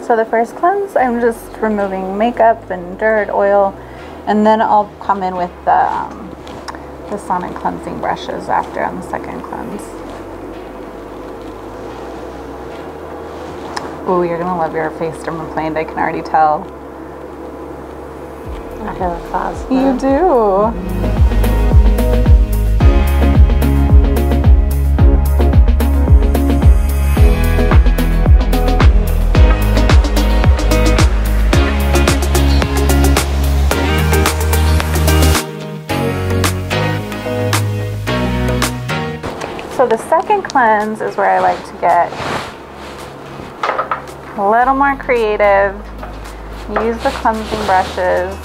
So the first cleanse, I'm just removing makeup and dirt, oil, and then I'll come in with the sonic cleansing brushes after on the second cleanse. Ooh, you're gonna love your face dermaplane, I can already tell. I have a class. You do. So the second cleanse is where I like to get a little more creative, use the cleansing brushes.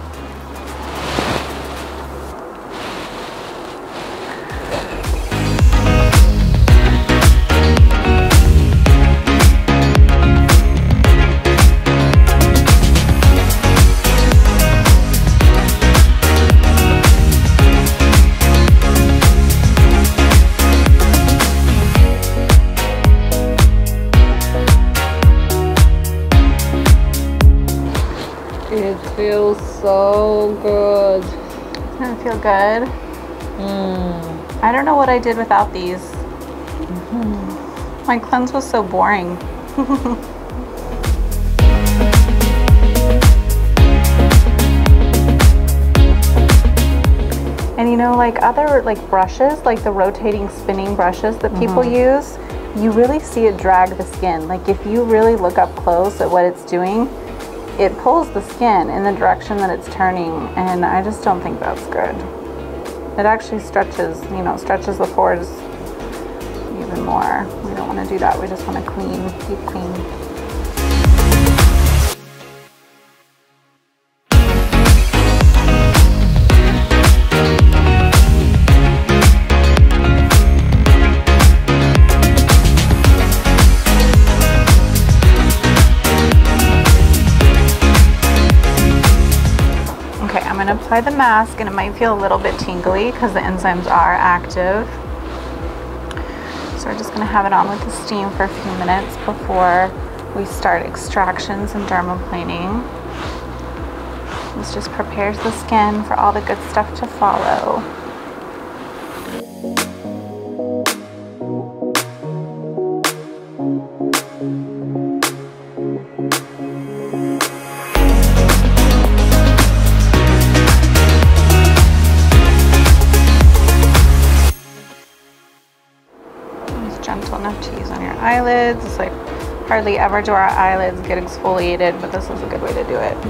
Feels so good. Doesn't it feel good? I don't know what I did without these. My cleanse was so boring. And you know, like other brushes, like the rotating spinning brushes that people use, you really see it drag the skin. Like if you really look up close at what it's doing, it pulls the skin in the direction that it's turning, and I just don't think that's good. It actually stretches, you know, stretches the pores even more. We don't want to do that. We just want to clean, keep clean. Apply the mask, and it might feel a little bit tingly because the enzymes are active. So we're just going to have it on with the steam for a few minutes before we start extractions and dermaplaning. This just prepares the skin for all the good stuff to follow. Eyelids. It's like hardly ever do our eyelids get exfoliated, but this is a good way to do it.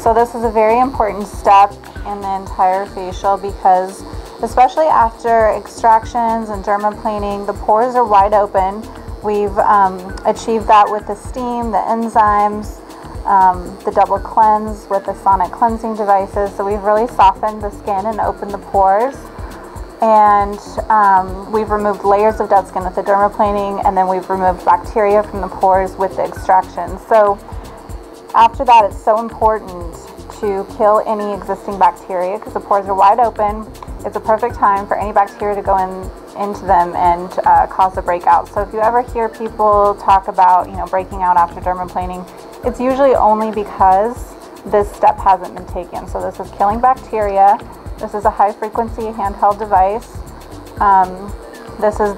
So this is a very important step in the entire facial because especially after extractions and dermaplaning, the pores are wide open. We've achieved that with the steam, the enzymes, the double cleanse with the sonic cleansing devices. So we've really softened the skin and opened the pores. And we've removed layers of dead skin with the dermaplaning, and then we've removed bacteria from the pores with the extraction. So after that, it's so important to kill any existing bacteria because the pores are wide open. It's a perfect time for any bacteria to go into them and cause a breakout. So if you ever hear people talk about, breaking out after dermaplaning, it's usually only because this step hasn't been taken. So this is killing bacteria. This is a high frequency handheld device. This is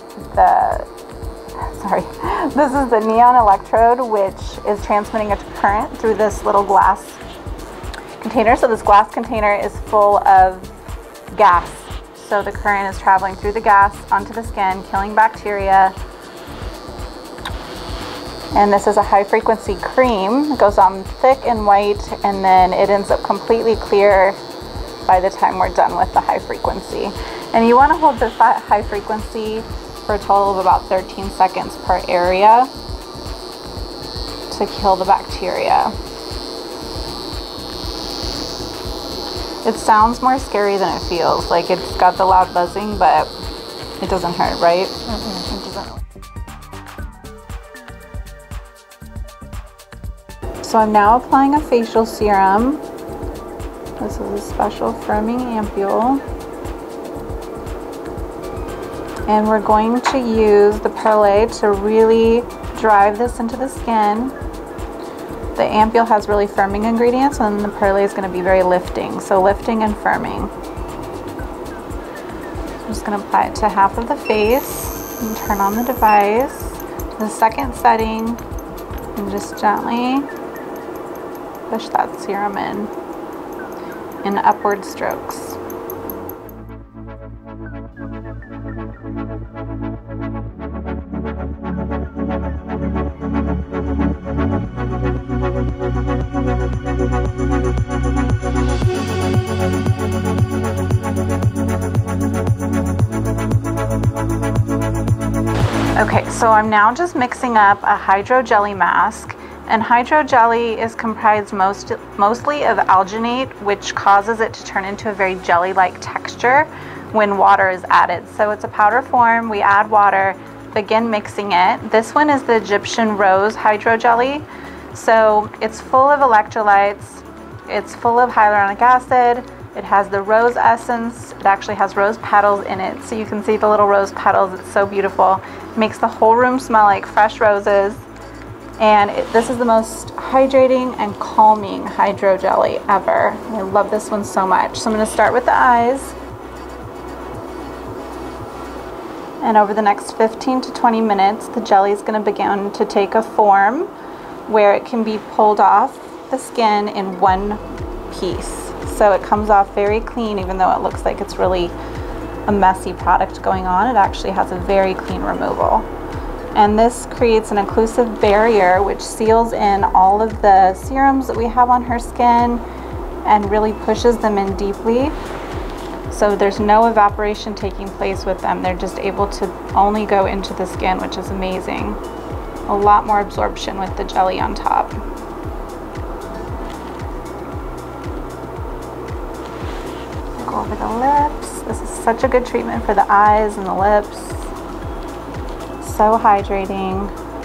this is the neon electrode, which is transmitting a current through this little glass container. So this glass container is full of gas. So the current is traveling through the gas onto the skin, killing bacteria. And this is a high frequency cream. It goes on thick and white, and then it ends up completely clear by the time we're done with the high frequency. And you want to hold the high frequency for a total of about 13 seconds per area to kill the bacteria. It sounds more scary than it feels. Like it's got the loud buzzing, but it doesn't hurt, right? Mm-hmm. It doesn't. So I'm now applying a facial serum. This is a special firming ampule. And we're going to use the Perle to really drive this into the skin. The ampule has really firming ingredients, and the Perle is going to be very lifting. So lifting and firming. I'm just going to apply it to half of the face and turn on the device. The second setting, and just gently push that serum in upward strokes. Okay, so I'm now just mixing up a hydro jelly mask, and hydro jelly is comprised mostly of alginate, which causes it to turn into a very jelly-like texture when water is added. So it's a powder form, we add water, begin mixing it. This one is the Egyptian rose hydro jelly. So it's full of electrolytes, it's full of hyaluronic acid, it has the rose essence, it actually has rose petals in it. So you can see the little rose petals, it's so beautiful. It makes the whole room smell like fresh roses. And this is the most hydrating and calming hydro jelly ever. I love this one so much. So I'm going to start with the eyes. And over the next 15 to 20 minutes, the jelly is going to begin to take a form where it can be pulled off the skin in one piece. So it comes off very clean, even though it looks like it's really a messy product going on. It actually has a very clean removal. And this creates an occlusive barrier which seals in all of the serums that we have on her skin and really pushes them in deeply. So there's no evaporation taking place with them. They're just able to only go into the skin, which is amazing. A lot more absorption with the jelly on top. Go over the lips. This is such a good treatment for the eyes and the lips. So hydrating.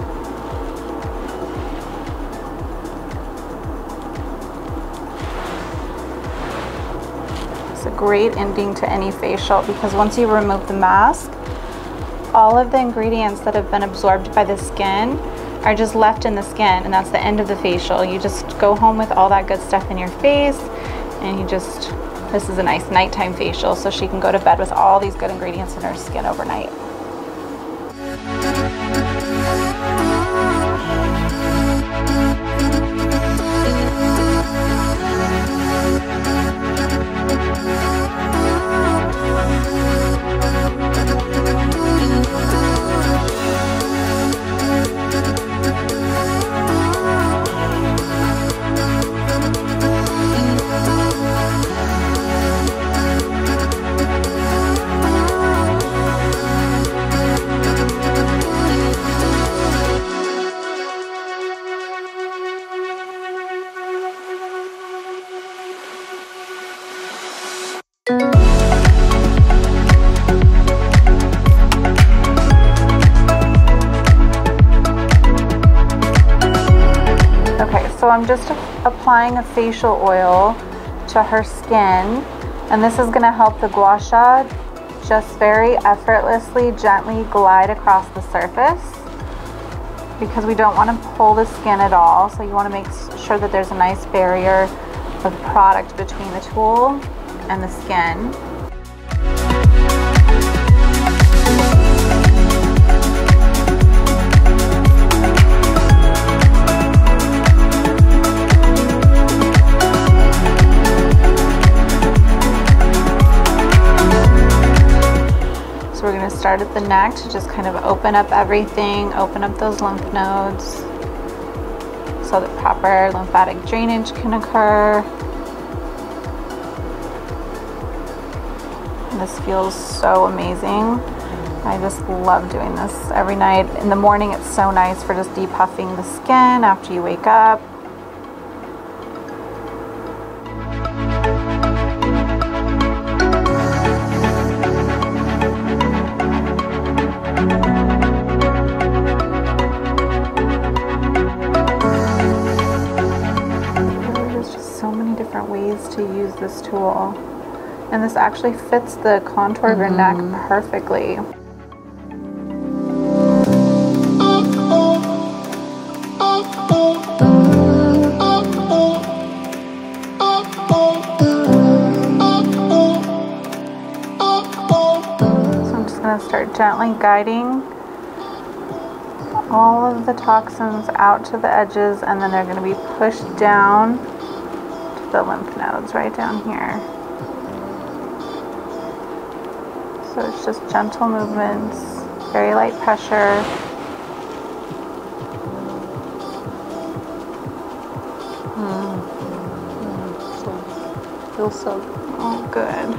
It's a great ending to any facial because once you remove the mask, all of the ingredients that have been absorbed by the skin are just left in the skin, and that's the end of the facial. You just go home with all that good stuff in your face, and this is a nice nighttime facial, so she can go to bed with all these good ingredients in her skin overnight. I'm just applying a facial oil to her skin, and this is going to help the gua sha just very effortlessly, gently glide across the surface, because we don't want to pull the skin at all. So you want to make sure that there's a nice barrier of product between the tool and the skin. We're going to start at the neck to just kind of open up everything, open up those lymph nodes so that proper lymphatic drainage can occur. And this feels so amazing. I just love doing this every night. In the morning, it's so nice for just depuffing the skin after you wake up. Ways to use this tool, and this actually fits the contour of your neck perfectly. So I'm just going to start gently guiding all of the toxins out to the edges, and then they're going to be pushed down the lymph nodes right down here. So it's just gentle movements, very light pressure. Feels so good.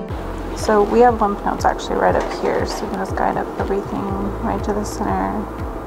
So we have lymph nodes actually right up here, so you can just guide up everything right to the center.